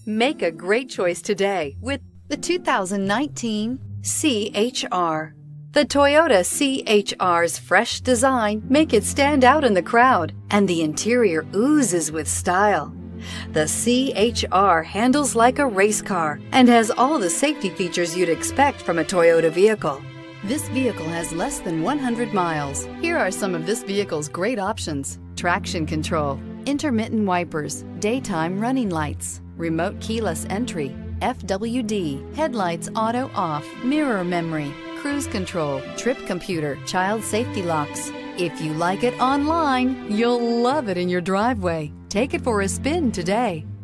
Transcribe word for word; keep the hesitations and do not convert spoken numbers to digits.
Make a great choice today with the two thousand nineteen C H R. The Toyota C H R's fresh design make it stand out in the crowd, and the interior oozes with style. The C H R handles like a race car and has all the safety features you'd expect from a Toyota vehicle. This vehicle has less than one hundred miles. Here are some of this vehicle's great options: traction control, intermittent wipers, daytime running lights, remote keyless entry, F W D, headlights auto off, mirror memory, cruise control, trip computer, child safety locks. If you like it online, you'll love it in your driveway. Take it for a spin today.